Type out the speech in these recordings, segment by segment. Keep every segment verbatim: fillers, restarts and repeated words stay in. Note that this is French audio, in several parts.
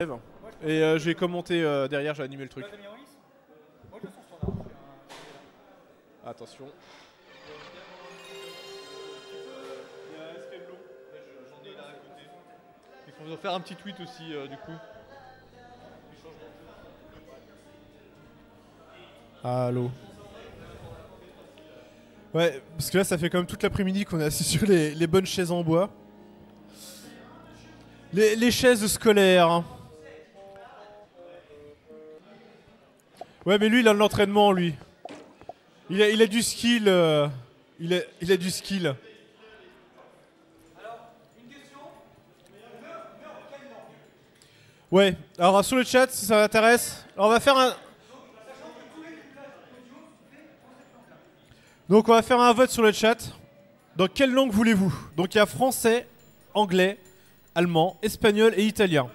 Et euh, j'ai commenté euh, derrière, j'ai animé le truc. Attention. Il faut faire un petit tweet aussi euh, du coup. Allô. Ouais, parce que là ça fait quand même toute l'après-midi qu'on est assis sur les, les bonnes chaises en bois. Les, les chaises scolaires. Hein. Ouais mais lui il a de l'entraînement lui. Il a, il a du skill. Euh, il, a, il a du skill. Ouais, alors sur le chat si ça m'intéresse, on va faire un... Donc on va faire un vote sur le chat. Dans quelle langue voulez-vous? Donc il y a français, anglais, allemand, espagnol et italien.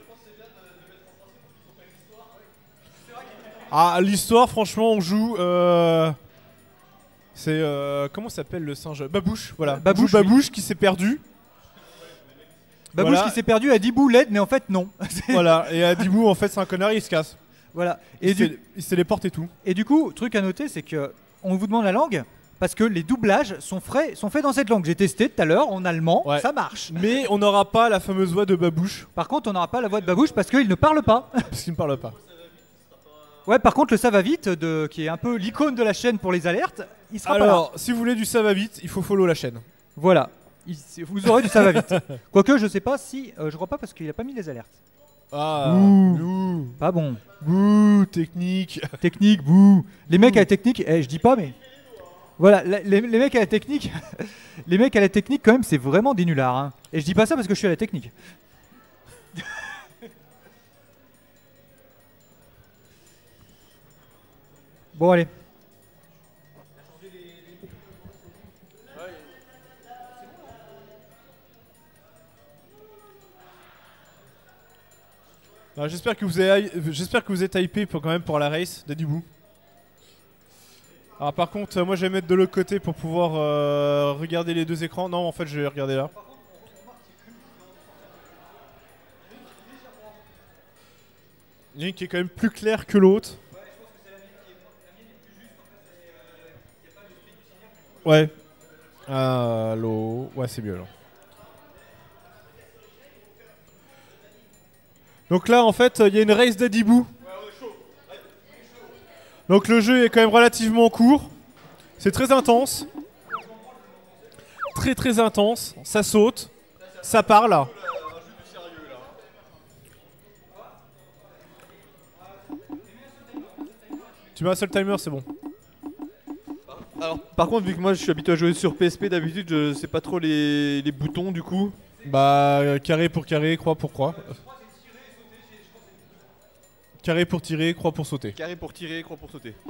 Ah l'histoire franchement on joue... Euh... C'est... Euh... Comment s'appelle le singe? Babouche, voilà. Babouche, Babouche oui. Qui s'est perdu. Babouche voilà. Qui s'est perdu à Dibou l'aide, mais en fait non. Voilà, et à Dibou en fait c'est un connard, il se casse. Voilà. Et et du... du... il se téléporte et tout. Et du coup, truc à noter, c'est que on vous demande la langue parce que les doublages sont, frais, sont faits dans cette langue. J'ai testé tout à l'heure en allemand, ouais. Ça marche. Mais on n'aura pas la fameuse voix de Babouche. Par contre, on n'aura pas la voix de Babouche parce qu'il ne parle pas. Parce qu'il ne parle pas. Ouais, par contre, le ça va vite, de... qui est un peu l'icône de la chaîne pour les alertes, il sera Alors, pas là. Alors, si vous voulez du ça va vite, il faut follow la chaîne. Voilà. Vous aurez du ça va vite. Quoique je sais pas si... Euh, je crois pas parce qu'il a pas mis les alertes. Ah, bouh. Pas bon. Bouh, technique. Technique, bouh. Les mecs à la technique, eh, je dis pas mais... Voilà, les, les mecs à la technique... les mecs à la technique quand même c'est vraiment des nullards. Hein. Et je dis pas ça parce que je suis à la technique. Bon allez. J'espère que vous avez, j'espère que vous êtes hypé pour quand même pour la race d'Adibou. Alors par contre, moi je vais mettre de l'autre côté pour pouvoir euh, regarder les deux écrans. Non, en fait, je vais regarder là. Il y en a une qui est quand même plus claire que l'autre. Ouais. Allô. Ouais, c'est mieux alors. Donc là, en fait, il y a une race d'Adibou. Donc le jeu est quand même relativement court. C'est très intense. Très très intense. Ça saute. Ça parle. Tu mets un seul timer, c'est bon. Alors, par contre, vu que moi je suis habitué à jouer sur P S P, d'habitude je sais pas trop les, les boutons du coup. Bah, euh, carré pour carré, croix pour croix. Carré pour tirer, croix pour sauter. Carré pour tirer, croix pour sauter.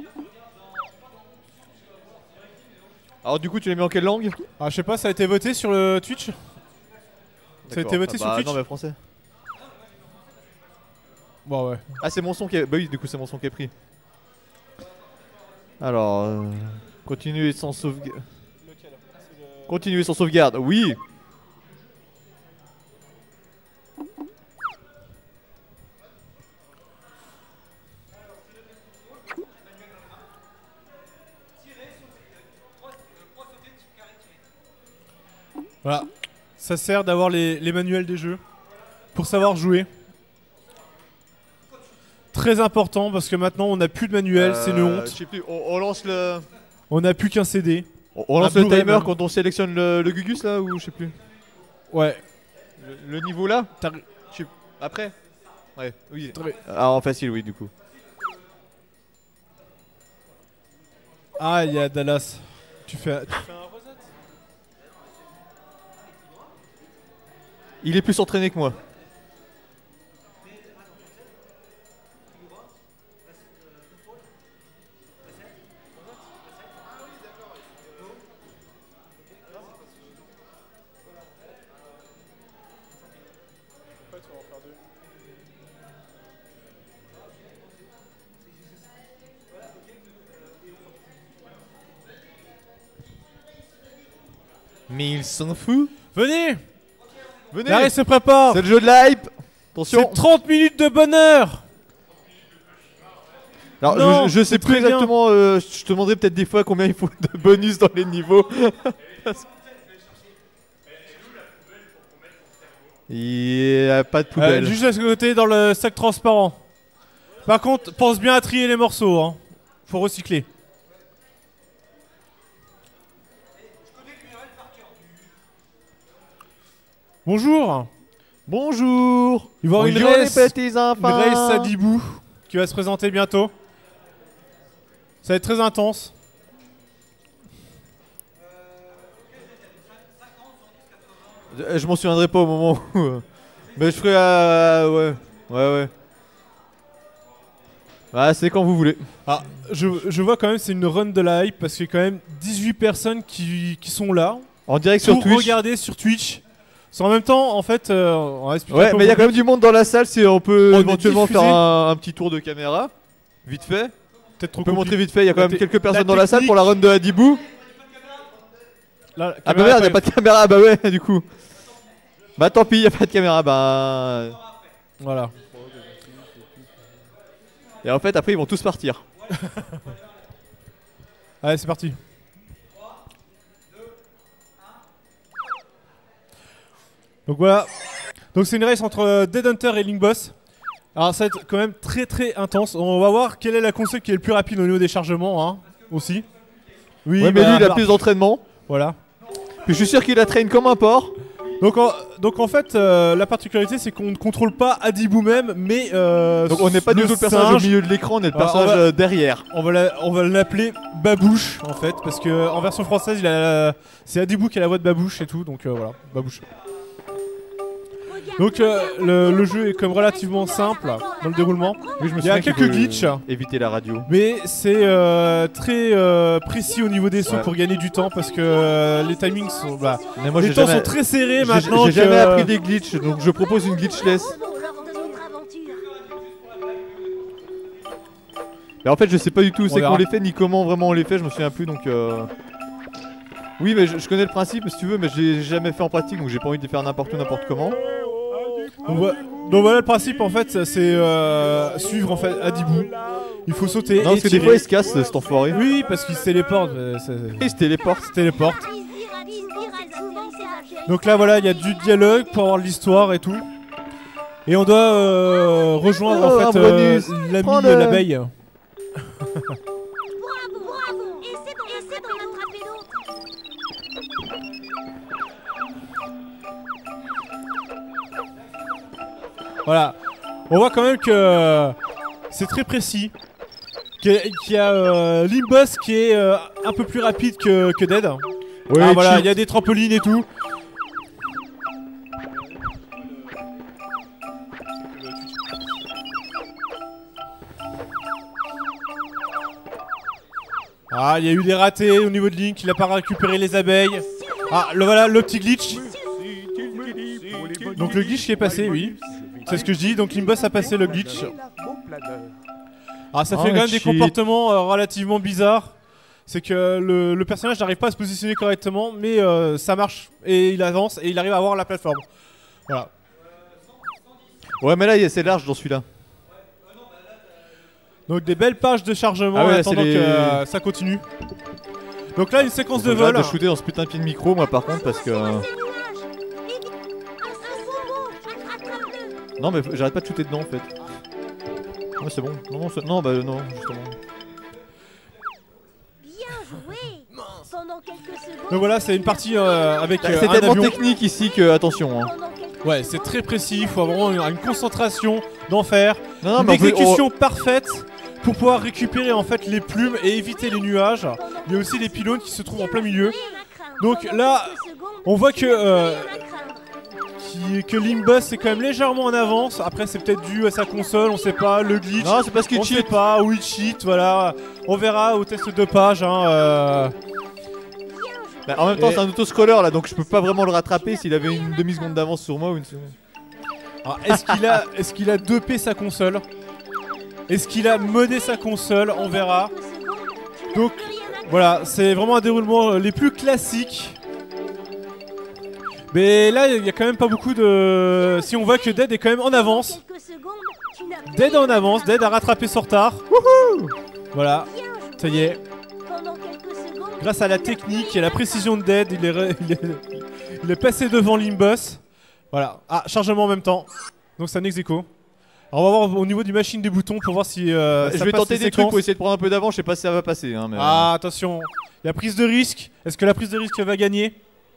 Alors du coup tu l'as mis en quelle langue? Ah je sais pas, ça a été voté sur le Twitch. Ça a été voté ah, sur bah, Twitch. Non mais français. Bon ouais. Ah c'est mon son qui est... Bah oui du coup c'est mon son qui est pris. Alors... Euh... Continuer sans sauvegarde. Le... Continuer sans sauvegarde, oui. Voilà, ça sert d'avoir les, les manuels des jeux pour savoir jouer. Très important parce que maintenant on n'a plus de manuel, euh, c'est une honte. Je sais plus, on, on lance le... On n'a plus qu'un C D. On, on lance le timer même. Quand on sélectionne le, le Gugus là ou je sais plus. Ouais. Le, le niveau là je sais... Après Ouais, oui. Très... Ah en facile oui du coup. Ah il y a Dallas. Tu fais, tu fais un reset? Il est plus entraîné que moi. Mais il s'en fout. Venez. Venez. Larry se prépare. C'est le jeu de l'hype. Attention. C'est trente minutes de bonheur. Alors, Non, je, je sais c'est plus très bien. exactement, euh, je te demanderai peut-être des fois combien il faut de bonus dans les niveaux. Il n'y a pas de Euh, poubelle. juste à ce côté dans le sac transparent. Par contre, pense bien à trier les morceaux. Hein. Faut recycler. Bonjour. Bonjour. Il va y avoir une Bonjour race, les petits une enfants. race à Dibou qui va se présenter bientôt. Ça va être très intense. Je, je m'en souviendrai pas au moment où... euh, Mais je ferai... euh, ouais. Ouais, ouais. Ah, c'est quand vous voulez. Ah, je, je vois quand même c'est une run de la hype parce qu'il y a quand même dix-huit personnes qui, qui sont là En direct sur pour Twitch. regarder sur Twitch. C'est en même temps, en fait, euh, on va expliquer un Ouais, peu mais il y a au quand même du monde dans la salle, si on peut On est éventuellement diffusé. faire un, un petit tour de caméra. Vite fait. peut-être trop On peut montrer compliqué. vite fait, il y a quand La même te- quelques personnes la dans la salle pour la run technique. de Hadibou. Là, Ah bah caméra merde, y a pas- pas de caméra, bah ouais, du coup. Bah tant pis, y a pas de caméra, bah... Voilà. Et en fait, après, ils vont tous partir. Allez, c'est parti. Donc voilà. Donc c'est une race entre euh, Dead Hunter et Link Boss. Alors ça va être quand même très très intense. On va voir quelle est la console qui est le plus rapide au niveau des chargements, hein, aussi. Oui, Ouais, mais bah, lui, il a bah, plus d'entraînement. Voilà. Puis je suis sûr qu'il la traîne comme un porc. Donc en, donc en fait, euh, la particularité c'est qu'on ne contrôle pas Hadibou même, mais euh, Donc on n'est pas du le tout le personnage au singe. milieu de l'écran, on est le Alors, personnage on va- euh, derrière. On va la- on va l'appeler Babouche en fait, parce que en version française, il a, c'est Hadibou qui a la voix de Babouche et tout, donc euh, voilà, Babouche. Donc euh, le, le jeu est comme relativement simple dans le déroulement, Oui, je me Il y a souviens qu'il quelques faut glitches. Éviter la radio. mais c'est euh, très euh, précis au niveau des sauts Ouais. pour gagner du temps, parce que euh, les timings sont, bah, Mais moi, les j'ai temps jamais, sont très serrés j'ai- maintenant. j'ai jamais que- appris des glitches, donc je propose une glitchless. Mais en fait, je sais pas du tout où On c'est verra. qu'on les fait, ni comment vraiment on les fait, je me souviens plus, donc... Euh... Oui, mais je, je connais le principe, si tu veux, mais je l'ai jamais fait en pratique, donc j'ai pas envie de les faire n'importe où, n'importe comment. Donc, voilà- donc voilà le principe en fait, c'est euh, suivre en fait Hadibou. Il faut sauter Non, et parce que des tirer. fois, il se casse, cet enfoiré. Oui, parce qu'il se téléporte. euh, c'est- Il se téléporte. Il se téléporte. Donc là voilà, il y a du dialogue pour avoir de l'histoire et tout. Et on doit euh, rejoindre Oh, en un fait bonus. euh, l'ami Prends-le. euh, l'abeille. Bravo, bravo. Essaie d'en essaie d'en attraper d'autres. Voilà. On voit quand même que c'est très précis. Qu'il y a, qu'il y a euh, Limbus qui est euh, un peu plus rapide que, que Dead. Ouais, Ah, voilà, cheat. il y a des trampolines et tout. Ah, il y a eu des ratés au niveau de Link, il a pas récupéré les abeilles. Ah, le voilà, le petit glitch. Donc le glitch qui est passé, oui. C'est ce que je dis, donc Limbus a passé le glitch. Ah, ça Oh, fait quand même des cheat. comportements euh, relativement bizarres. C'est que le, le personnage n'arrive pas à se positionner correctement, mais euh, ça marche et il avance et il arrive à avoir la plateforme. Voilà. Ouais, mais là, il y a- c'est large dans celui-là. Donc des belles pages de chargement Ah ouais, en là, attendant c'est que les- euh, ça continue. Donc là, une séquence de Faut que j'arrête vol. de shooter dans ce putain de pied de micro, moi, par contre, parce que... Non, mais j'arrête pas de shooter dedans, en fait. Non, c'est bon. Non, non, c'est- non, bah non, justement. Bien joué. Pendant quelques secondes. Donc voilà, c'est une partie euh, avec euh, C'est un tellement avion. technique ici que, attention, hein. Pendant quelques Ouais, c'est très précis, il faut avoir une, une concentration d'enfer, Non, non, une mais on peut- exécution parfaite pour pouvoir récupérer en fait les plumes et éviter les nuages. Il y a aussi des pylônes qui se trouvent en plein milieu. Donc là, on voit que euh, qui- que Limbus est quand même légèrement en avance. Après, c'est peut-être dû à sa console, on sait pas, le glitch. Non, c'est parce qu'il on sait cheat. pas, ou il cheat, voilà. On verra au test de page. Hein, euh. Bah, en même temps, Et- c'est un autoscroller là, donc je peux pas vraiment le rattraper s'il avait une demi-seconde d'avance sur moi ou une seconde. Alors, est-ce qu'il a, est-ce qu'il a deux P sa console? Est-ce qu'il a modé sa console? On verra. Donc, voilà, c'est vraiment un déroulement euh, les plus classiques. Mais là, il y a quand même pas beaucoup de... Si on voit que Dead est quand même en avance. Dead est en avance, Dead a rattrapé son retard. Wouhou! Voilà, ça y est. Grâce à la technique et à la précision de Dead, il est, re... il est... il est passé devant Limbus. Voilà. Ah, chargement en même temps. Donc c'est un ex-aequo. Alors on va voir au niveau du machine des boutons pour voir si euh, Je ça vais passe tenter les des séquences. trucs pour essayer de prendre un peu d'avance, je sais pas si ça va passer hein, mais... Ah attention, il y a prise de risque. Est-ce que la prise de risque va gagner?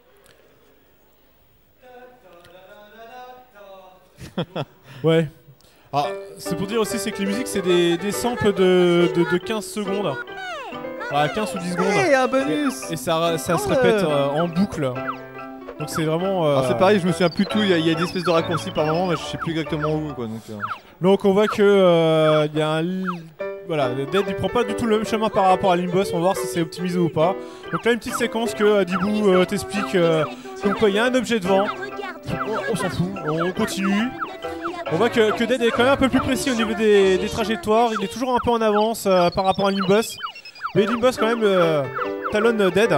Ouais. Ah, c'est pour dire aussi c'est que les musiques c'est des, des samples de, de, de quinze secondes. Voilà, quinze ou dix secondes. Hey, un bonus. Et, et ça, ça se Oh, répète ouais. euh, en boucle. Donc c'est vraiment... Euh... Alors c'est pareil, je me souviens plus tout, il y, a- il y a des espèces de raccourcis par moment, mais je sais plus exactement où quoi donc... Euh... Donc on voit que euh, il y a un... li- Voilà, Dead il prend pas du tout le même chemin par rapport à Limbus, on va voir si c'est optimisé ou pas. Donc là une petite séquence que Adibou euh, t'explique euh, comme quoi il y a un objet devant. On, on s'en fout, on continue. On voit que, que Dead est quand même un peu plus précis au niveau des, des trajectoires, il est toujours un peu en avance euh, par rapport à Limbus. Mais Limbus quand même euh, talonne Dead.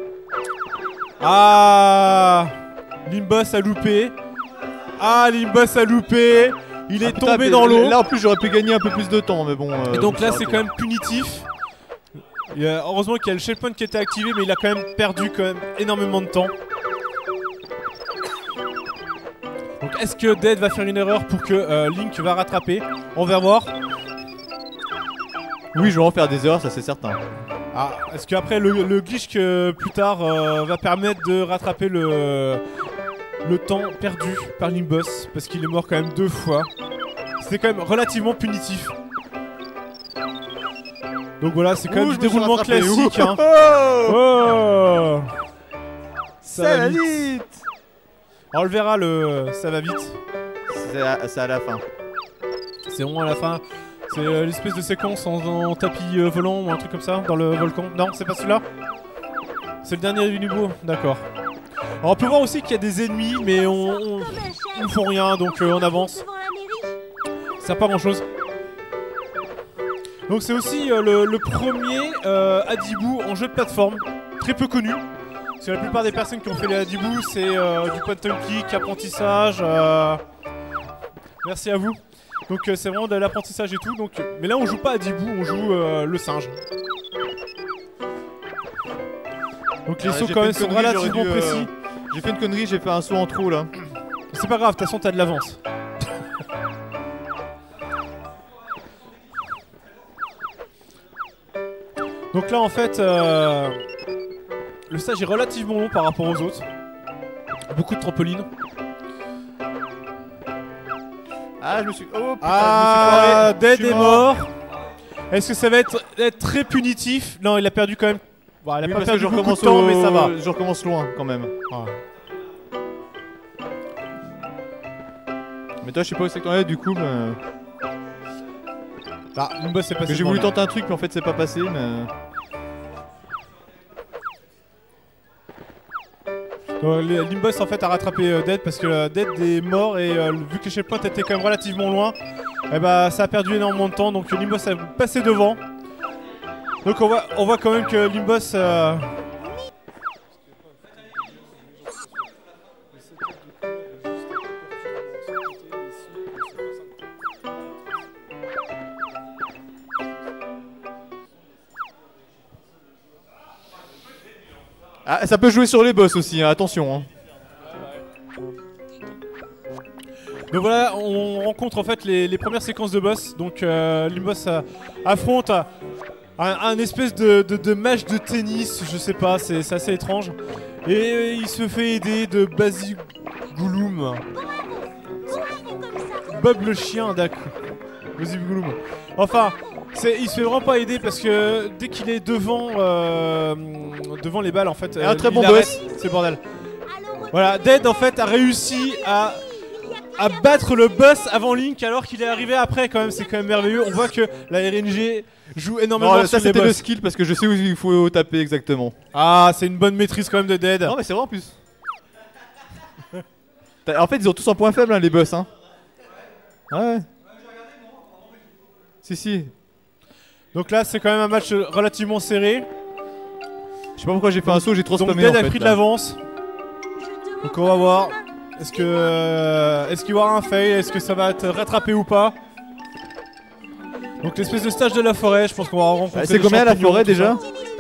Ah, Limbus a loupé. Ah, Limbus a loupé. Il est Ah, putain, tombé mais dans l'eau. Là en plus j'aurais pu gagner un peu plus de temps mais bon... euh, Et donc je me là suis c'est raté. quand même punitif. Il y a- heureusement qu'il y a le checkpoint qui était activé, mais il a quand même perdu quand même énormément de temps. Donc est-ce que Dead va faire une erreur pour que euh, Link va rattraper? On va voir. Oui je vais en faire des erreurs, ça c'est certain. Ah, est-ce qu'après le, le glitch que plus tard euh, va permettre de rattraper le, le temps perdu par Limbus? Parce qu'il est mort quand même deux fois. C'était quand même relativement punitif. Donc voilà, c'est quand Ouh, même je du me suis déroulement rattrapé. classique. Ouh. Hein. Oh Oh, Ça va vite. vite. On le verra, le ça va vite. C'est à, c'est à la fin. C'est vraiment à la fin. C'est euh, l'espèce de séquence en, en tapis euh, volant ou un truc comme ça dans le volcan. Non, c'est pas celui-là. C'est le dernier du niveau. D'accord. Alors on peut voir aussi qu'il y a des ennemis, mais on, on, ils ne font rien, donc euh, on avance. Ça sert pas grand-chose. Donc c'est aussi euh, le, le premier euh, Adibou en jeu de plateforme, très peu connu. Parce que la plupart des personnes qui ont fait les Adibou, c'est euh, du point and click, apprentissage. Euh... Merci à vous. Donc euh, c'est vraiment de l'apprentissage et tout. Donc, euh, mais là on joue pas Adibou, on joue euh, le singe. Donc les Ah, sauts j'ai quand fait même une sont connerie, relativement j'aurais dû, euh, précis. J'ai fait une connerie, j'ai fait un saut en trop là. C'est pas grave, de toute façon t'as de l'avance. Donc là en fait, euh, le stage est relativement long par rapport aux autres. Beaucoup de trampolines. Ah je me suis... Oh putain, Ah, je me suis foiré. Dead Je suis est mort. Est-ce que ça va être, être très punitif? Non, il a perdu quand même. Bon, il a Oui, pas parce que perdu je beaucoup de recommence temps, au- mais ça va. Je recommence loin quand même. Ah. Mais toi je sais pas où c'est que t'en es du coup mais... Ah, Limbus est passé. Mais j'ai devant voulu lui. tenter un truc mais en fait c'est pas passé mais... Donc, le- Limbus en fait a rattrapé euh, Dead parce que euh, Dead est mort et euh, vu que le checkpoint était quand même relativement loin, et bah ça a perdu énormément de temps, donc euh, Limbus a passé devant. Donc on voit, on voit quand même que Limbus euh, Ah ça peut jouer sur les boss aussi, hein, attention hein. Donc voilà, on rencontre en fait les, les premières séquences de boss. Donc euh, Limbus euh, affronte euh, un, un espèce de, de, de match de tennis, je sais pas, c'est c'est assez étrange. Et il se fait aider de Bazigouloum. Bob le chien, d'accord. Bazigouloum. Enfin, c'est- il se fait vraiment pas aider parce que dès qu'il est devant, euh, devant les balles en fait, Et un très il bon arrête. boss. C'est le bordel. Voilà, Dead en fait a réussi à à battre le boss avant Link alors qu'il est arrivé après quand même, c'est quand même merveilleux. On voit que la R N G joue énormément Non sur ça les c'était le boss. skill parce que je sais où il faut taper exactement. Ah, c'est une bonne maîtrise quand même de Dead. Non mais c'est vrai en plus. T'as- En fait ils ont tous un point faible hein, les boss hein. Ouais. Si si. Donc là c'est quand même un match relativement serré. Je sais pas pourquoi j'ai fait un saut, j'ai trop Donc spammé Dead en a fait, pris de là. l'avance. Donc on va voir. Est-ce que euh, est-ce qu'il y aura un fail? Est-ce que ça va être rattrapé ou pas? Donc l'espèce de stage de la forêt, je pense qu'on va rencontrer. Ah, c'est combien la forêt déjà?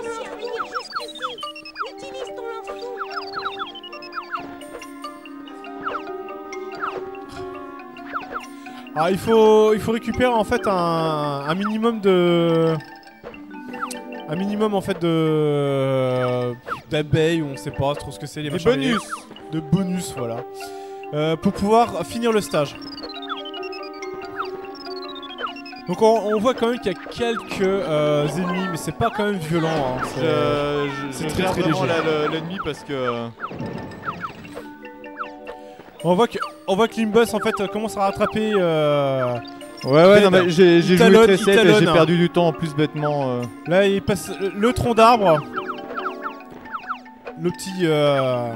Ah, il faut il faut récupérer en fait un, un minimum de un minimum en fait de d'abeilles, on sait pas trop ce que c'est, les Des machins, bonus. de bonus, voilà, euh, pour pouvoir finir le stage. Donc on, on voit quand même qu'il y a quelques euh, ennemis, mais c'est pas quand même violent. Hein. Je, je, c'est je très, gère très vraiment léger. la- le- l'ennemi parce que. On voit que on voit que Limbus en fait commence à rattraper. Euh, Ouais, ouais, Dead. non, mais j'ai j'ai Il joué talonne, très il safe et talonne. j'ai perdu du temps en plus bêtement. euh. Là il passe le, le tronc d'arbre. Le petit. Euh,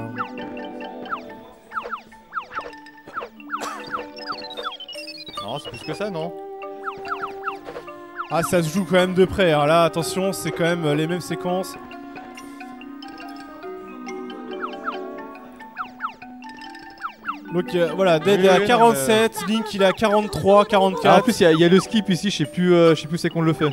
Non, c'est plus que ça, non? Ah, ça se joue quand même de près. Alors là, attention, c'est quand même les mêmes séquences. Donc euh, voilà, Dead Oui, est à oui, quarante-sept, Link il est à quarante-trois, Ah, en quarante-quatre. plus, il y, a- il y a le skip ici, je sais plus, euh, je sais plus c'est qu'on le fait.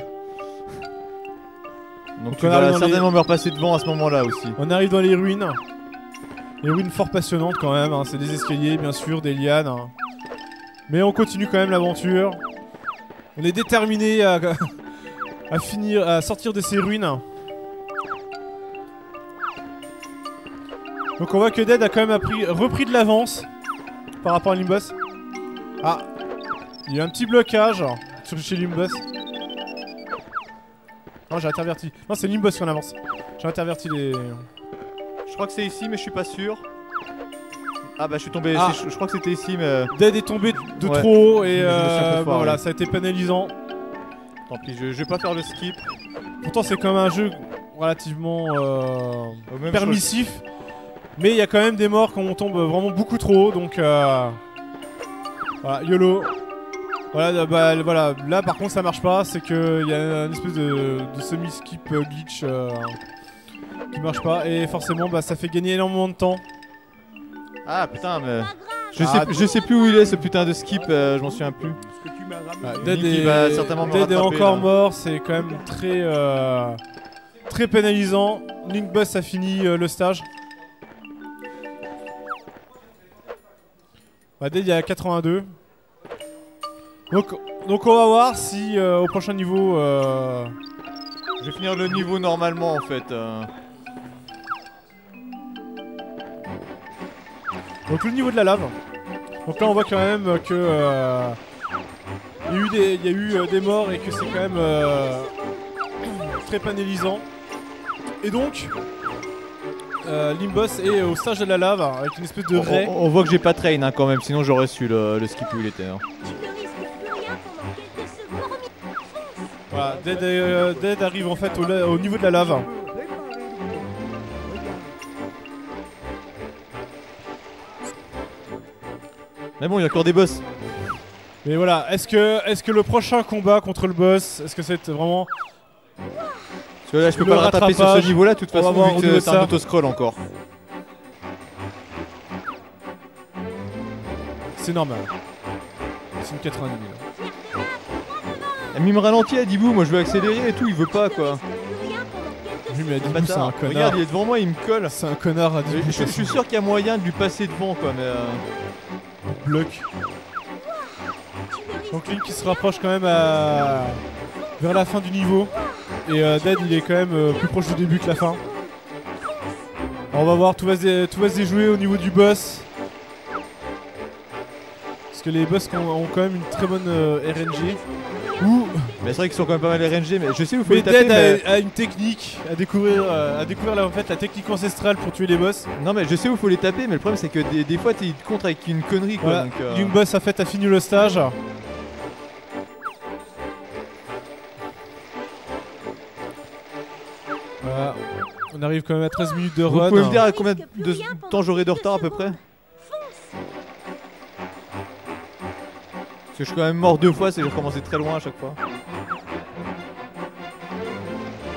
Donc tu on arrive vas dans certainement me repasser devant à ce moment-là aussi. On arrive dans les ruines. Les ruines fort passionnantes quand même, hein. C'est des escaliers bien sûr, des lianes. Hein. Mais on continue quand même l'aventure. On est déterminé à, à finir, à sortir de ces ruines. Donc on voit que Dead a quand même appris, repris de l'avance par rapport à Limbus. Ah, il y a un petit blocage sur chez Limbus. Non, j'ai interverti. Non, c'est Limbus qu'on avance. J'ai interverti les. Je crois que c'est ici, mais je suis pas sûr. Ah bah je suis tombé, Ah. c'est- je, je crois que c'était ici, mais Dead est tombé de Ouais. trop haut et Je me suis un peu euh, foiré. bon, voilà, ça a été pénalisant. tant pis, je, je vais pas faire le skip. Pourtant, c'est quand même un jeu relativement euh, Au même permissif. Mais il y a quand même des morts quand on tombe vraiment beaucoup trop haut. Donc euh, voilà, YOLO. Voilà, bah, voilà, là par contre ça marche pas. C'est qu'il y a une espèce de, de semi-skip euh, glitch euh, qui marche pas. Et forcément, bah, ça fait gagner énormément de temps. Ah putain, mais Pas grave. je sais, Ah, je sais plus où il est ce putain de skip, euh, je m'en souviens plus. Ah, Link, Dead il est, va certainement me Dead est rattraper, encore là. mort, c'est quand même très euh, très pénalisant. Link Bus a fini euh, le stage. Bah, Dead il est à quatre-vingt-deux. Donc, donc on va voir si euh, au prochain niveau. Euh... Je vais finir le niveau normalement en fait. euh. Donc le niveau de la lave. Donc là on voit quand même que euh, il y a eu des, il y a eu, euh, des morts et que c'est quand même euh, très pénalisant. Et donc euh, Limbus est au stage de la lave avec une espèce de On, raie. on- on voit que j'ai pas train hein, quand même, sinon j'aurais su le, le skip où il était. hein. Tu ne risques plus rien pendant quelques secondes. Fonce. Voilà, Dead, euh, Dead arrive en fait au, la- au niveau de la lave. Mais bon, il y a encore des boss. Mais voilà, est-ce que, est-ce que le prochain combat contre le boss, est-ce que c'est vraiment... Parce que là, je peux Le pas le rattraper sur ce rattrapage, niveau-là, de toute on va façon, voir vu au que niveau c'est de un ça. auto-scroll encore. C'est normal. C'est une quatre-vingt-dix mille. Elle me ralentit, elle dit bouh, moi je veux accélérer et tout, il veut pas quoi. Plus rien pendant quelques Oui, mais Adibou, c'est Bâtard. un connard. Regarde, il est devant moi, il me colle. C'est un connard Je, Adibou. je- je suis sûr qu'il y a moyen de lui passer devant quoi, mais. euh, Bloc. Donc Link qui se rapproche quand même à... vers la fin du niveau. Et euh, Dead il est quand même euh, plus proche du début que la fin. Alors, on va voir, tout va, se, tout va se déjouer au niveau du boss. Parce que les boss ont, ont quand même une très bonne euh, R N G. Ouh, Mais c'est vrai qu'ils sont quand même pas mal R N G, mais je sais où il faut mais les taper. Dead Mais... a, a une technique à découvrir, euh, à découvrir là, en fait la technique ancestrale pour tuer les boss. Non, mais je sais où il faut les taper, mais le problème c'est que des, des fois t'es contre avec une connerie quoi. Voilà, Donc, euh, Link Boss a fait a fini le stage. Voilà. On arrive quand même à treize minutes de Vous run. pouvez me dire à combien de temps j'aurai de retard à peu près? Fonce. Parce que je suis quand même mort deux fois, c'est que j'ai recommencé très loin à chaque fois.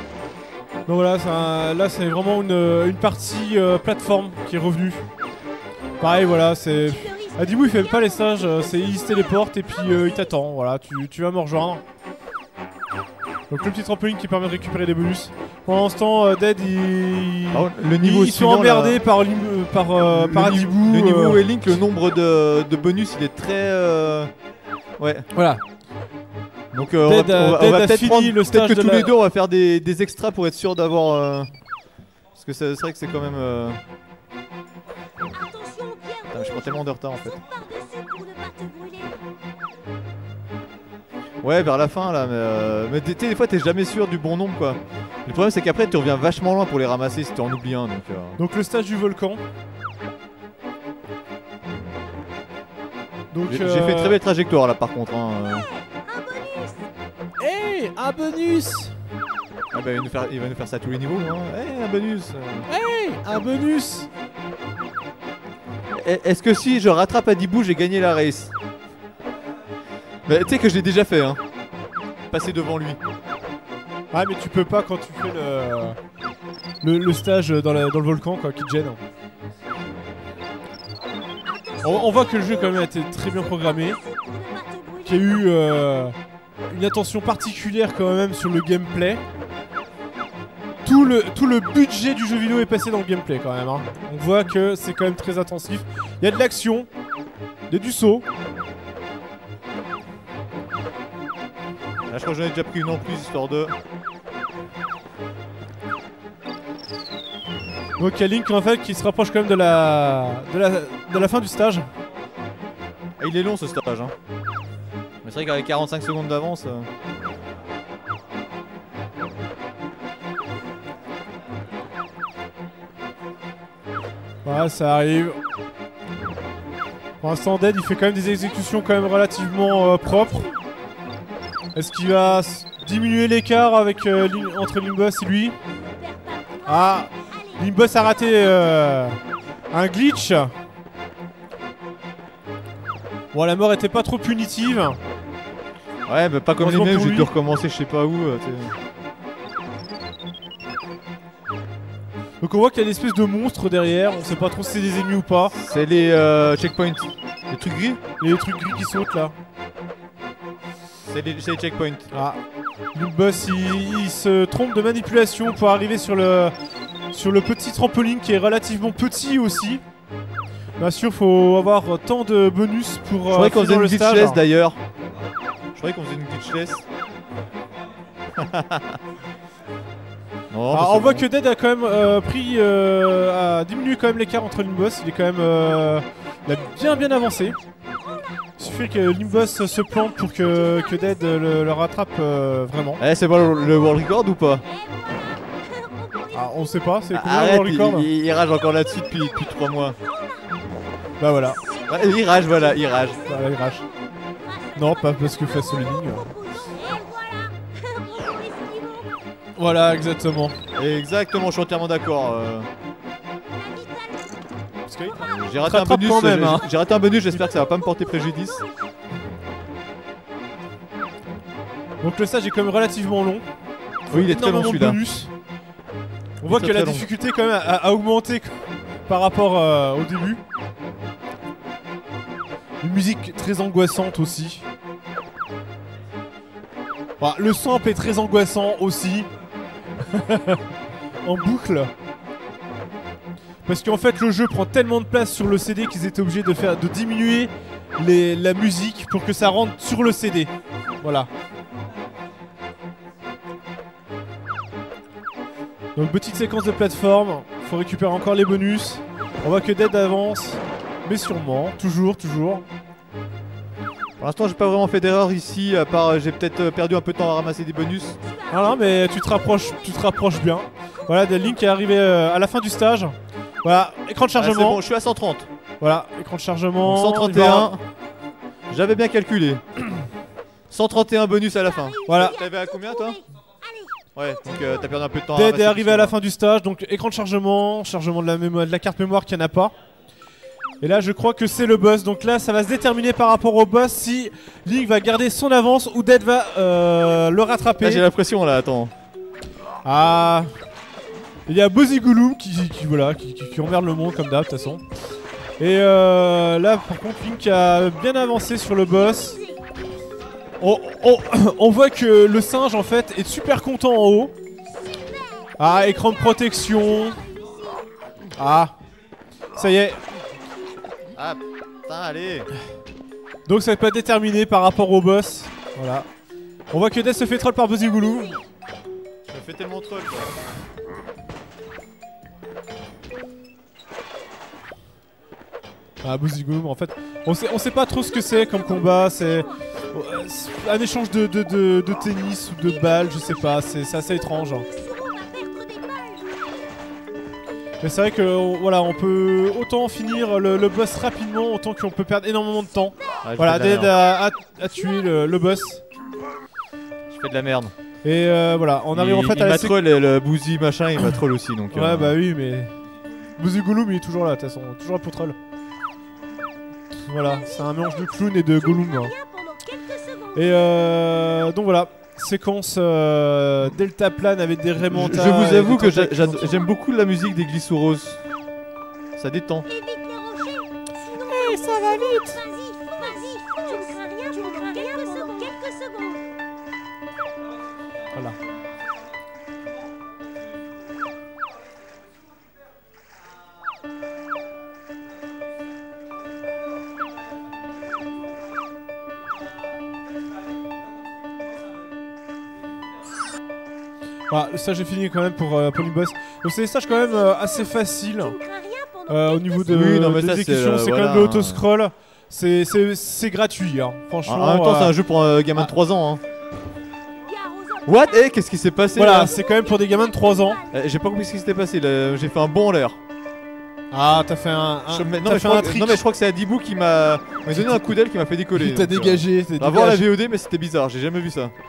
Donc voilà, c'est un- là c'est vraiment une, une partie euh, plateforme qui est revenue. Pareil, voilà, c'est. Adibou il fait pas les stages, euh, c'est il se téléporte et puis euh, il t'attend, voilà, tu, tu vas me rejoindre. Donc le petit trampoline qui permet de récupérer des bonus. Pendant ce temps, euh, Dead il. Ah, le niveau ils sont suivant, emmerdés là, par, lim- par, euh, le, par ni- Adibou. le niveau euh, où est Link, le nombre de, de bonus il est très. Euh... Ouais. Voilà. Donc euh, Dead, on va, on va- Dead on va a peut-être fini prendre- le peut-être stage que de tous la- les deux on va faire des, des extras pour être sûr d'avoir. Euh... Parce que c'est c'est vrai que c'est quand même. Euh... Attention, Pierre. Putain, mais je prends tellement de retard en fait. Saute par-dessus pour ne pas te brûler. Ouais, vers la fin là, mais, euh, mais t'es- t'es- des fois t'es jamais sûr du bon nombre quoi. Le problème c'est qu'après tu reviens vachement loin pour les ramasser si tu en oublies un donc. Euh... Donc le stage du volcan. Donc J'ai euh, j'ai fait une très belle trajectoire là par contre. Hein, euh. Un bonus. Hey, un bonus. Ah bah il va, nous faire, il va nous faire ça à tous les niveaux. Hein. Hey, un bonus. euh. Hey, un bonus. Eh, Est-ce que si je rattrape Adibou, j'ai gagné la race? Bah tu sais que je l'ai déjà fait hein. Passer devant lui. Ah mais tu peux pas quand tu fais le le, le stage dans, la- dans le volcan quoi, qui te gêne. On, on voit que le jeu quand même a été très bien programmé, Pour ne pas te brûler. qu'il y a eu euh, une attention particulière quand même sur le gameplay. Tout le, tout le budget du jeu vidéo est passé dans le gameplay quand même. Hein. On voit que c'est quand même très intensif. Il y a de l'action, il y a du saut. Là je crois que j'en ai déjà pris une en plus histoire de. Donc il y a Link en fait qui se rapproche quand même de la, de la, de la fin du stage. Ah, il est long ce stage hein. Mais c'est vrai qu'avec quarante-cinq secondes d'avance. euh, Voilà, ça arrive. Pour l'instant, Dead il fait quand même des exécutions quand même relativement euh, propres. Est-ce qu'il va s- diminuer l'écart avec euh, Lim- entre Limbos et lui? Ne perds pas de points. Ah, Limbos a raté euh, un glitch. Bon, la mort était pas trop punitive. Ouais, bah pas comme les Heureusement mêmes, pour j'ai lui. dû recommencer je sais pas où. euh, t'sais. Donc on voit qu'il y a une espèce de monstre derrière. On sait pas trop si c'est des ennemis ou pas. C'est les euh, checkpoints. Les trucs gris. Les trucs gris qui sautent là. C'est les, c'est les checkpoints. Ah, Limbos il, il se trompe de manipulation pour arriver sur le sur le petit trampoline qui est relativement petit aussi. Bien sûr, faut avoir tant de bonus pour. Je croyais qu'on faisait une le glitchless stage. d'ailleurs. Je croyais qu'on faisait une glitchless. Non, Ah, mais on c'est voit bon. que Dead a quand même euh, pris, euh, a diminué quand même l'écart entre Limbos. Il est quand même, euh, il a bien bien avancé. Il suffit que Limbos se plante pour que, que Dead le, le rattrape euh, vraiment. Eh, c'est bon le, le world record ou pas? Ah, on sait pas, c'est combien Arrête, le world record il, il- il rage encore là-dessus depuis, depuis trois mois. Bah voilà, Ouais, il rage, voilà, il rage. voilà il rage. Non, pas parce que face au living. Et voilà. Retrouvez ce niveau. Voilà, exactement. Exactement, je suis entièrement d'accord. euh. Parce que- J'ai raté un rattrape bonus, quand même, j'ai- hein. j'ai raté un bonus, j'espère que ça va pas me porter préjudice. Donc le stage est quand même relativement long. Oui, il est très long Énormément de celui-là. bonus. On est voit très, que la très long. difficulté quand même a, a augmenté par rapport euh, au début. Une musique très angoissante aussi. Voilà, le sample est très angoissant aussi. En boucle. Parce qu'en fait le jeu prend tellement de place sur le C D qu'ils étaient obligés de faire de diminuer les, la musique pour que ça rentre sur le C D. Voilà. Donc petite séquence de plateforme, faut récupérer encore les bonus. On voit que Dead avance, mais sûrement, toujours, toujours. Pour l'instant, j'ai pas vraiment fait d'erreur ici, à part euh, j'ai peut-être euh, perdu un peu de temps à ramasser des bonus. Non, non, mais tu te rapproches, tu te rapproches bien. Voilà, Dead Link est arrivé euh, à la fin du stage. Voilà, écran de Ah, c'est chargement. bon, je suis à cent trente. Voilà, écran de chargement. Donc cent trente et un. J'avais bien calculé. cent trente et un bonus à la fin. Voilà. T'avais à combien toi? Ouais, donc euh, t'as perdu un peu de temps. à Dead ramasser est arrivé à la tout ça. fin du stage, donc écran de chargement, chargement de la, mémo- de la carte mémoire qu'il n'y en a pas. Et là je crois que c'est le boss, donc là ça va se déterminer par rapport au boss si Link va garder son avance ou Dead va euh, le rattraper. Ah, j'ai l'impression là, attends. Ah, il y a Bozzy Gouloum qui, qui, voilà, qui, qui, qui emmerde le monde comme d'hab de toute façon. Et euh, là par contre Link a bien avancé sur le boss. On, on, on voit que le singe en fait est super content en haut. Ah, écran de protection. Ah, ça y est. Ah putain, allez. Donc ça va pas déterminé par rapport au boss. Voilà. On voit que Death se fait troll par Buzzy-Goulou. Je me fais tellement troll quoi. Ah, Buzzy-Goulou en fait. On sait, on sait pas trop ce que c'est comme combat. C'est un échange de, de, de, de tennis ou de balles, je sais pas. C'est assez étrange. Mais c'est vrai que on, voilà, on peut autant finir le, le boss rapidement, autant qu'on peut perdre énormément de temps. Ah, voilà, Dead a, a, a tué le, le boss. Je fais de la merde. Et euh, voilà, on arrive il, en fait il à la m'a troll, le, le Boozy machin, il m'a troll aussi donc. Ouais, euh... bah oui, mais. Buzzy-Goulou, mais il est toujours là, de toute façon, toujours là pour troll. Voilà, c'est un mélange de clown et de Gollum. Hein. Et euh, donc voilà. Séquence euh, Delta Plane avec des remontas. Je vous avoue que j'aime beaucoup la musique des Glissouros. Ça détend. Hey, ça va vite. Vas-y, vas-y, tu ne crains rien, tu ne crains rien, quelques secondes, quelques secondes. Voilà. Voilà, le stage est fini quand même pour, euh, pour boss. Donc c'est des stages quand même euh, assez faciles euh, au niveau de oui, non, mais l'exécution, c'est euh, voilà, quand même de l'autoscroll. C'est gratuit, hein. Franchement. En même temps, euh... c'est un jeu pour un gamin de trois ans. Hein. What? Eh, qu'est-ce qui s'est passé? Voilà, c'est quand même pour des gamins de trois ans. Eh, j'ai pas compris ce qui s'était passé. J'ai fait un bond en l'air. Ah, t'as fait un. un je, mais, non, as mais fait crois, un trick. Non, mais je crois que c'est Adibou qui m'a donné un coup d'aile qui m'a fait décoller. Il t'a dégagé. Euh, à voir la V O D, mais c'était bizarre. J'ai jamais vu ça.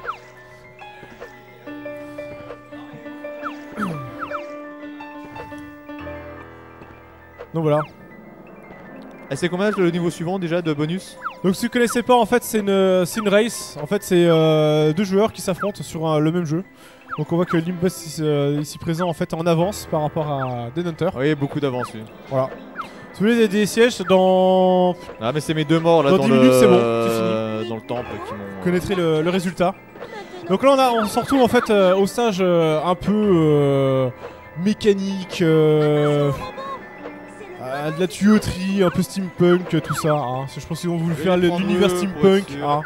Donc voilà. Et c'est combien le niveau suivant déjà de bonus? Donc si vous connaissez pas, en fait c'est une, une race. En fait c'est euh, deux joueurs qui s'affrontent sur un, le même jeu. Donc on voit que Limbus ici, euh, ici présent en fait en avance par rapport à Dead Hunter. Oui, beaucoup d'avance oui. Voilà. Si vous voulez des, des sièges dans... Ah mais c'est mes deux morts là dans, dans dix le... minutes c'est bon, c'est fini. Euh, dans le temple qui m'ont... Vous connaîtrez le, le résultat. Donc là on, a, on se retrouve en fait euh, au stage euh, un peu euh, mécanique, euh, euh, de la tuyauterie, un peu steampunk, tout ça. Hein. Je pense qu'ils ont voulu faire l'univers steampunk. Hein.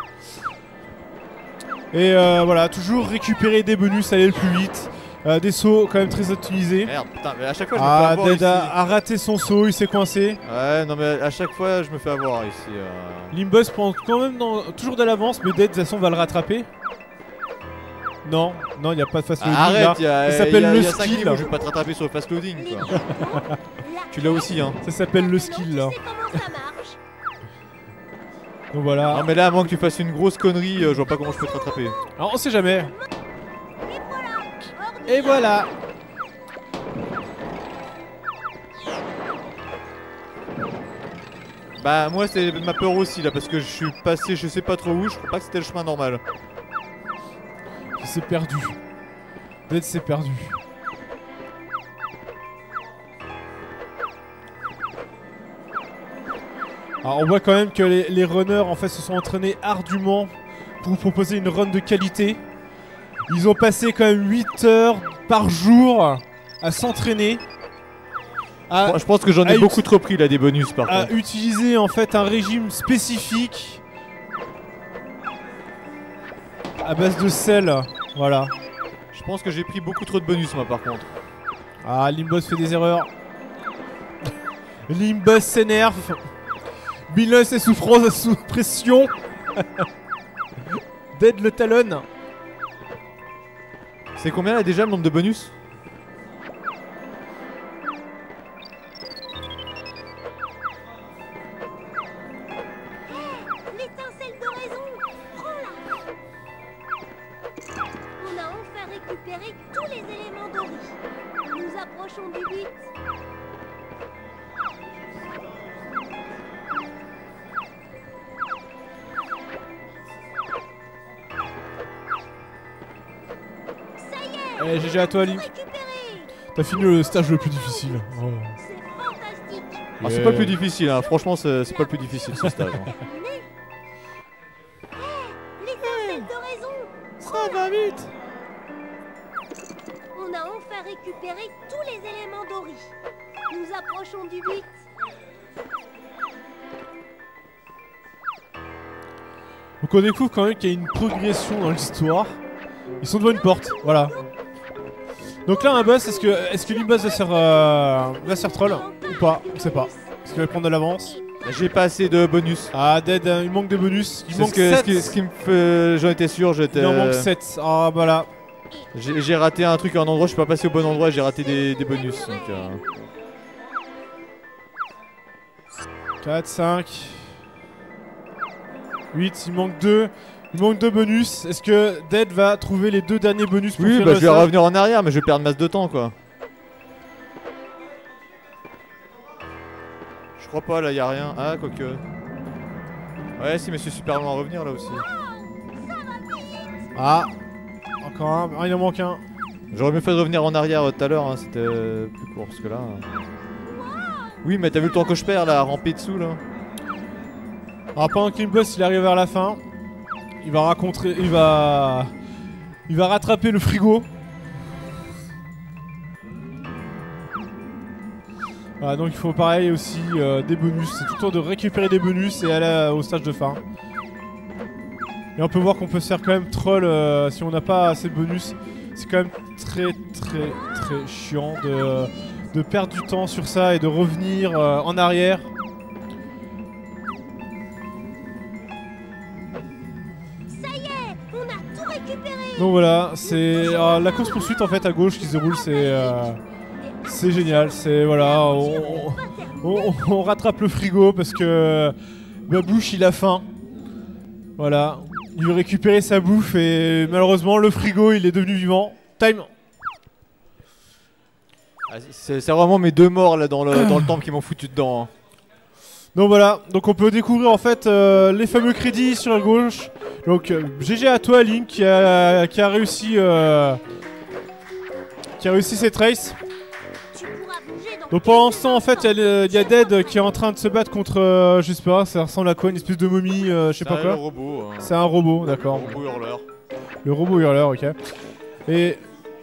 Et euh, voilà, toujours récupérer des bonus, aller le plus vite. Euh, des sauts quand même très optimisés. Merde, putain, mais à chaque fois je me ah, fais avoir Dead ici. a, a raté son saut, il s'est coincé. Ouais, non mais à chaque fois je me fais avoir ici. Euh... Limbus prend quand même dans, toujours de l'avance, mais Dead de toute façon va le rattraper. Non, non, il n'y a pas de fast loading. Ah, arrête, là. y a, ça s'appelle le y a skill. Niveaux, je vais pas te rattraper sur le fast loading quoi. Tu l'as aussi hein. Ça s'appelle le skill là. Donc voilà. Non mais là à moins que tu fasses une grosse connerie, euh, je vois pas comment je peux te rattraper. Alors on sait jamais. Et voilà. Bah moi c'est ma peur aussi là parce que je suis passé je sais pas trop où, je crois pas que c'était le chemin normal. Il s'est perdu. Dead s'est perdu. Alors on voit quand même que les, les runners en fait se sont entraînés ardument pour vous proposer une run de qualité. Ils ont passé quand même huit heures par jour à s'entraîner. À, je pense que j'en ai beaucoup trop pris là des bonus par à contre. À utiliser en fait un régime spécifique à base de sel. Voilà. Je pense que j'ai pris beaucoup trop de bonus moi par contre. Ah, Limbus fait des erreurs. Limbus s'énerve. Bilos est souffrance sous pression. Dead le talonne. C'est combien là déjà le nombre de bonus? L'étincelle de raison, prends-la. On a enfin récupéré tous les éléments d'Ori. Nous approchons du but. Allez, G G à toi, Link. T'as fini le stage le plus difficile. Oh. C'est fantastique. Ah, c'est pas le plus difficile, hein. Franchement, c'est pas le plus difficile ce stage. Hein. Les gars, de raison. Ça va vite. On a enfin récupéré tous les éléments d'Ori. Nous approchons du but. Donc on découvre quand même qu'il y a une progression dans l'histoire. Ils sont devant une porte, voilà. Donc là un boss, est-ce que est-ce que l'Imbos va se faire euh, va se faire troll ou pas? On sait pas. Est-ce qu'il va prendre de l'avance? J'ai pas assez de bonus. Ah Dead, il manque des bonus. Il C'est manque ce, que, ce, sept. qui, ce qui me fait. J'en étais sûr, j'étais. Il en manque sept. Ah bah là. J'ai j'ai raté un truc à un endroit, je suis pas passé au bon endroit, j'ai raté des, des bonus. Donc, euh... quatre, cinq, huit, il manque deux. Il manque deux bonus. Est-ce que Dead va trouver les deux derniers bonus pour Oui, faire bah le je vais stage? revenir en arrière, mais je vais perdre masse de temps quoi. Je crois pas, là y a rien. Ah, quoique. Ouais, si, mais c'est super long à revenir là aussi. Ah, encore un. Ah, il en manque un. J'aurais mieux fait de revenir en arrière euh, tout à l'heure, hein, c'était euh, plus court parce que là. euh. Oui, mais t'as vu le temps que je perds là, à ramper dessous là. Alors pendant que l'Imboss il arrive vers la fin, il va raconter, il va, il va rattraper le frigo. Voilà, donc il faut pareil aussi euh, des bonus. C'est tout le temps de récupérer des bonus et aller au stage de fin. Et on peut voir qu'on peut se faire quand même troll euh, si on n'a pas assez de bonus. C'est quand même très très très chiant de, de perdre du temps sur ça et de revenir euh, en arrière. Donc voilà, c'est euh, la course poursuite en fait à gauche qui se déroule, c'est euh, c'est génial, c'est voilà, on, on, on rattrape le frigo parce que Babouche il a faim, voilà, il veut récupérer sa bouffe et malheureusement le frigo il est devenu vivant. Time. Ah, c'est c'est vraiment mes deux morts là dans le, dans le temple qui m'ont foutu dedans. Hein. Donc voilà, donc on peut découvrir en fait euh, les fameux crédits sur la gauche. Donc euh, G G à toi Link qui a, qui a réussi euh, qui a réussi cette race. Donc pour l'instant en fait il y, y a Dead qui est en train de se battre contre euh, je sais pas, ça ressemble à quoi, une espèce de momie, euh, je sais pas C'est quoi. un robot. Hein. C'est un robot, d'accord. Un robot hurleur. Le robot hurleur, ok. Et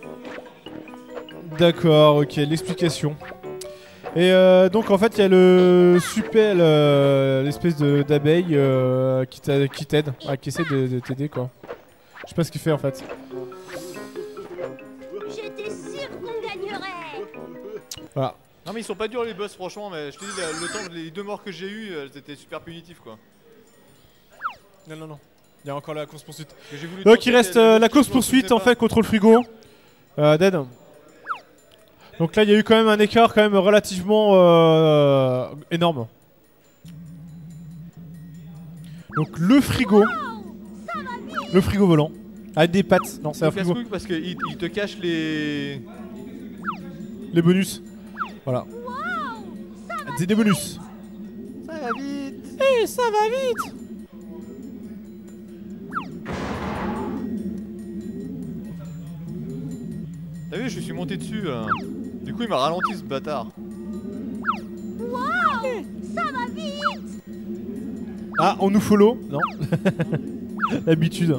d'accord, ok, l'explication. Et euh, donc en fait il y a le super, euh, l'espèce de d'abeille euh, qui t'aide, ah, qui essaie de, de t'aider quoi. Je sais pas ce qu'il fait en fait. J'étais sûr qu'on gagnerait. Voilà. Non mais ils sont pas durs les boss franchement, mais je te dis le, le temps, les deux morts que j'ai eu, elles étaient super punitives quoi. Non non non, il y a encore la course poursuite. Voulu Donc il reste euh, la course poursuite en fait contre le frigo. Euh, Dead. Donc là il y a eu quand même un écart quand même relativement euh, énorme. Donc le frigo, le frigo volant, avec des pattes, non c'est un frigo. Parce qu'il il te cache les... Les bonus, voilà. C'est des bonus. Ça va vite. Eh ça va vite. T'as vu, je suis monté dessus là. Du coup il m'a ralenti ce bâtard. Waouh, ça va vite. Ah, on nous follow? Non. L'habitude.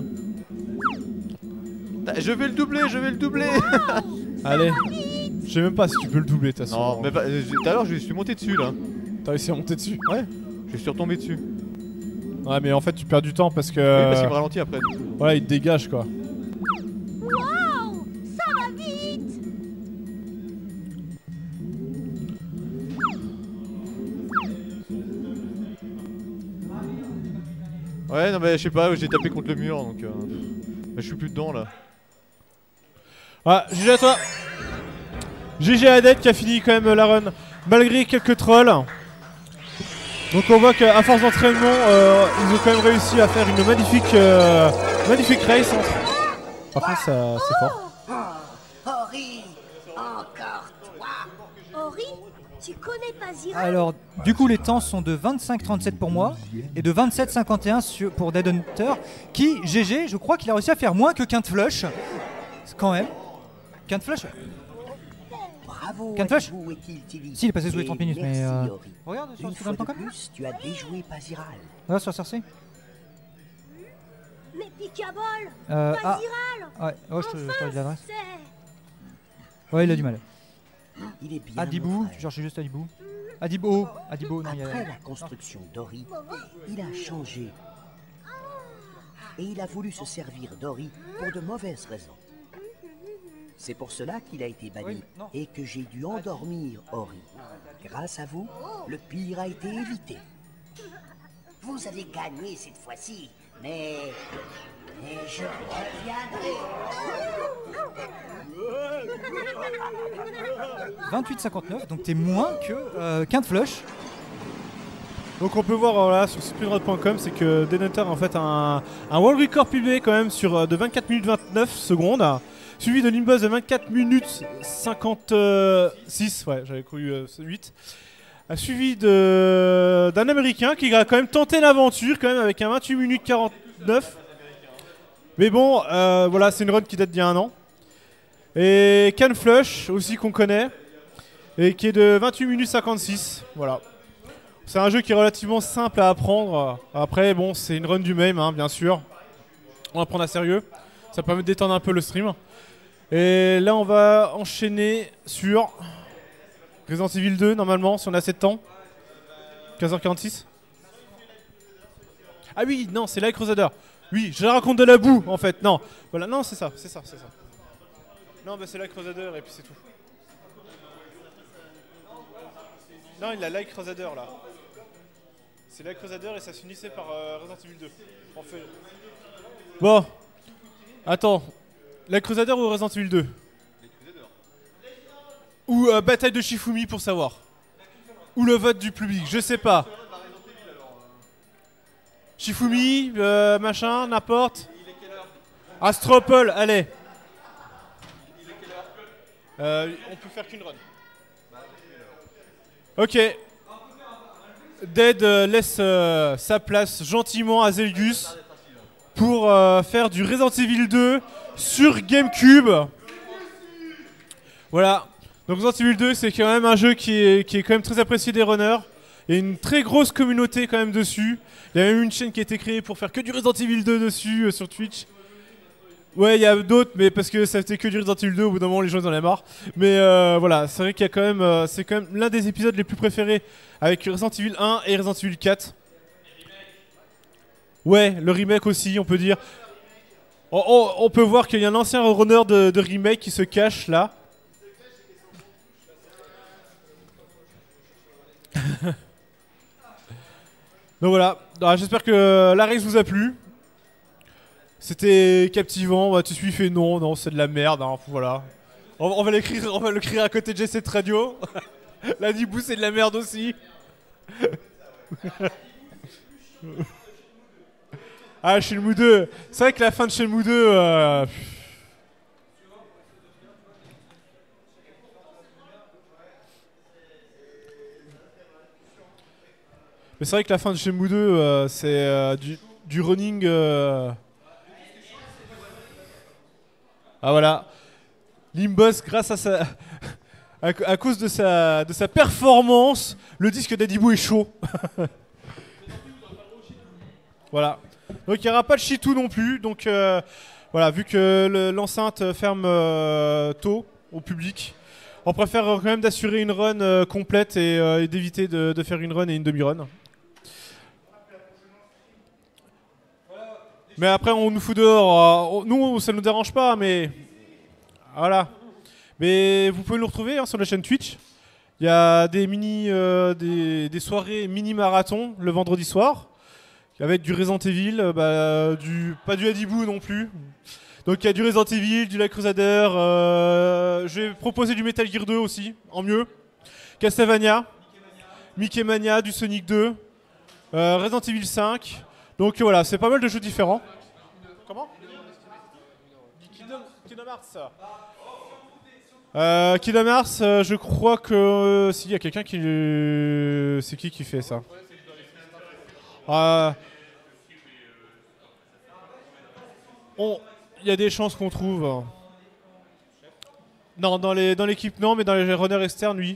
Je vais le doubler, je vais le doubler. Allez. Je sais même pas si tu peux le doubler de toute façon. Non, mais pas- euh, tout à l'heure je suis monté dessus là. T'as réussi à monter dessus? Ouais. Je suis retombé dessus. Ouais, mais en fait tu perds du temps parce que. Oui, parce qu'il me ralentit après. Voilà, il te dégage quoi. Waouh, ça va vite. Ouais, non mais je sais pas, j'ai tapé contre le mur donc. Euh... Mais je suis plus dedans là. Ah, G G à toi. G G à Dead qui a fini quand même la run malgré quelques trolls. Donc on voit qu'à force d'entraînement, euh, ils ont quand même réussi à faire une magnifique, euh, magnifique race. Par contre, ça, c'est fort. Ori, encore toi. Ori, tu connais pas Zira? Alors, du coup, les temps sont de vingt-cinq trente-sept pour moi et de vingt-sept cinquante et un sur- pour Dead Hunter, qui, G G, je crois qu'il a réussi à faire moins que Quinte Flush. Quand même. Quinte Flush. Bravo, Canne Flash Adibou et Tiltili. Si, il est passé sous les Et trente minutes, mais, merci, euh, Ori. Regarde sur Une speedrun fois point de com. plus, tu as déjoué Pasiral. Ah, sur C R C. Mais Picabol, Euh, ah, Pasiral, ouais, ouais, je te je te dis l'adresse. c'est... Ouais, il a du mal. Il est bien. Adibou, mon tu frère. cherches juste Adibou. Adibo, Adibo, non, il y Après a. la construction d'Ori, il a changé. Et il a voulu se servir d'Ori pour de mauvaises raisons. C'est pour cela qu'il a été banni Oui, non. et que j'ai dû endormir Ori. Grâce à vous, le pire a été évité. Vous avez gagné cette fois-ci, mais... mais je reviendrai. vingt-huit cinquante-neuf, donc t'es moins que euh, Quinte Flush. Donc on peut voir voilà, sur speedrun point com, c'est que Denator a en fait un, un world record publié quand même sur euh, de vingt-quatre minutes vingt-neuf secondes, suivi de Nimbus de vingt-quatre minutes cinquante-six, ouais j'avais cru euh, huit, euh, suivi de d'un américain qui a quand même tenté l'aventure quand même avec un vingt-huit minutes quarante-neuf. Mais bon, euh, voilà, c'est une run qui date d'il y a un an. Et Can Flush aussi qu'on connaît, et qui est de vingt-huit minutes cinquante-six, voilà. C'est un jeu qui est relativement simple à apprendre. Après, bon, c'est une run du même, hein, bien sûr. On va prendre à sérieux. Ça permet de détendre un peu le stream. Et là, on va enchaîner sur Resident Evil deux, normalement, si on a assez de temps. quinze heures quarante-six. Ah oui, non, c'est Like Crusader. Oui, je raconte de la boue, en fait. Non, voilà, non, c'est ça, c'est ça, c'est ça. Non, bah c'est Like Crusader et puis c'est tout. Non, il a Like Crusader là. C'est Like Crusader et ça s'unissait par euh, Resident Evil deux. En fait. Bon. Attends. Like Crusader ou Resident Evil deux? Ou euh, Bataille de Shifumi pour savoir. Ou le vote du public, je sais pas. Shifumi, euh, machin, n'importe. Astropole, allez. Euh, on peut faire qu'une run. Ok. Dead euh, laisse euh, sa place gentiment à Zelgus pour euh, faire du Resident Evil deux sur GameCube. Voilà. Donc Resident Evil deux, c'est quand même un jeu qui est, qui est quand même très apprécié des runners. Il y a une très grosse communauté quand même dessus. Il y a même une chaîne qui a été créée pour faire que du Resident Evil deux dessus euh, sur Twitch. Ouais, il y a d'autres, mais parce que ça fait que du Resident Evil deux, au bout d'un moment les gens ils en avaient marre. Mais euh, voilà, c'est vrai qu'il y a quand même, euh, c'est quand même l'un des épisodes les plus préférés avec Resident Evil un et Resident Evil quatre. Ouais, le remake aussi, on peut dire. On, on, on peut voir qu'il y a un ancien runner de, de remake qui se cache là. Donc voilà, alors, j'espère que la race vous a plu. C'était captivant, bah, tu suis fait non, non c'est de la merde, hein, voilà. On, on va l'écrire, on va l'écrire à côté de Jet Set Radio. La Dibou c'est de la merde aussi. Ah, Shenmue deux, c'est vrai que la fin de Shenmue deux... Euh... Mais c'est vrai que la fin de Shenmue deux, euh, c'est euh, du, du running... Euh... Ah voilà, Limbus, grâce à sa, à, à cause de sa, de sa performance, le disque d'Adibou est chaud. Voilà. Donc il n'y aura pas de Chitou non plus. Donc euh, voilà, vu que le, l'enceinte ferme euh, tôt au public, on préfère quand même d'assurer une run euh, complète et, euh, et d'éviter de, de faire une run et une demi-run. Mais après on nous fout dehors, euh, nous ça nous dérange pas, mais voilà. Mais vous pouvez nous retrouver hein, sur la chaîne Twitch. Il y a des mini, euh, des, des soirées mini marathon le vendredi soir avec du Resident Evil, euh, bah, du pas du Adibou non plus. Donc il y a du Resident Evil, du Like Crusader. Euh, je vais proposer du Metal Gear deux aussi, en mieux. Castlevania, Mickey Mania, du Sonic deux, euh, Resident Evil cinq. Donc voilà, c'est pas mal de jeux différents. Comment? Kingdom, Kingdom Hearts. Euh, Kingdom Hearts, euh, je crois que euh, s'il y a quelqu'un qui, euh, c'est qui qui fait ça? Euh, on, il y a des chances qu'on trouve. Non, dans les dans l'équipe non, mais dans les runners externes, oui.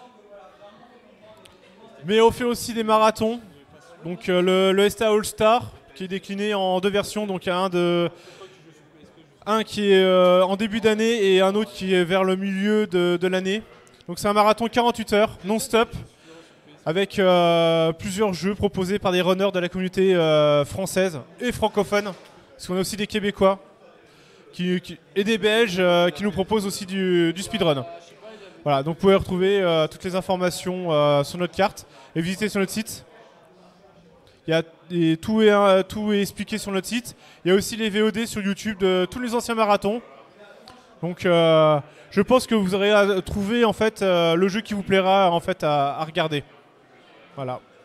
Mais on fait aussi des marathons. Donc euh, le, le Esta All Star, qui est décliné en deux versions. Donc il y a un de un qui est euh, en début d'année et un autre qui est vers le milieu de, de l'année. Donc c'est un marathon quarante-huit heures, non-stop, avec euh, plusieurs jeux proposés par des runners de la communauté euh, française et francophone, parce qu'on a aussi des Québécois qui, qui, et des Belges euh, qui nous proposent aussi du, du speedrun. Voilà, donc vous pouvez retrouver euh, toutes les informations euh, sur notre carte et visiter sur notre site. Il y a, et tout, est, euh, tout est expliqué sur notre site. Il y a aussi les V O D sur YouTube de tous les anciens marathons. Donc euh, je pense que vous aurez trouvé en fait euh, le jeu qui vous plaira en fait à, à regarder. Voilà.